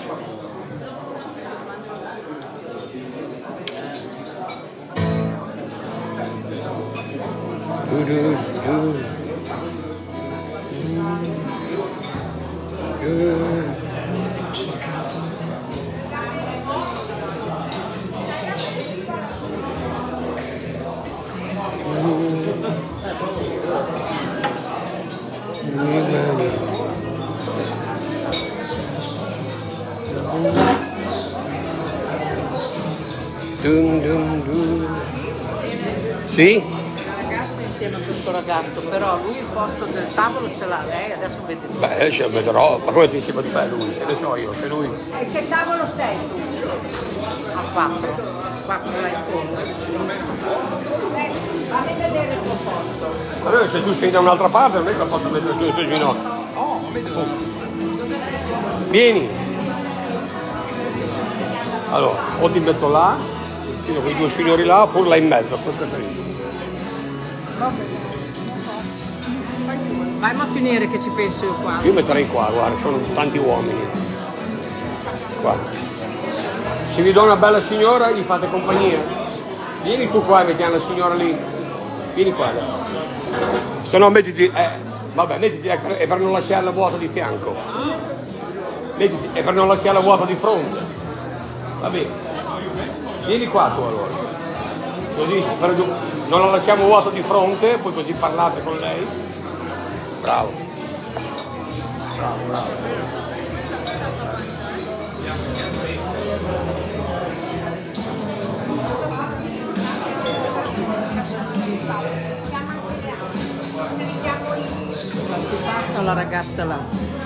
Sì? Insieme a questo ragazzo, però lui il posto del tavolo ce l'ha lei, adesso vede tu. Beh, ce la vedrò, ma come ti insieme di me lui? Che ne so io, se lui... E che tavolo sei tu? A 4. 4 là in fondo. Fammi vedere il tuo posto. Allora se tu sei da un'altra parte non è che la posso vedere su sui ginocchi. Vieni. Allora, o ti metto là, fino a quei due signori là, oppure là in mezzo, come preferisci. Vai a finire che ci penso io qua. Io metterei qua, guarda, sono tanti uomini. Qua. Se vi do una bella signora, gli fate compagnia. Vieni tu qua e mettiamo la signora lì. Vieni qua. Se no mettiti, vabbè, mettiti è per non lasciarla vuota di fianco. Mettiti, è per non lasciarla vuota di fronte. Va bene. Vieni qua tu allora. Così non la lasciamo vuota di fronte, poi così parlate con lei. Bravo. Bravo, bravo. La ragazza là.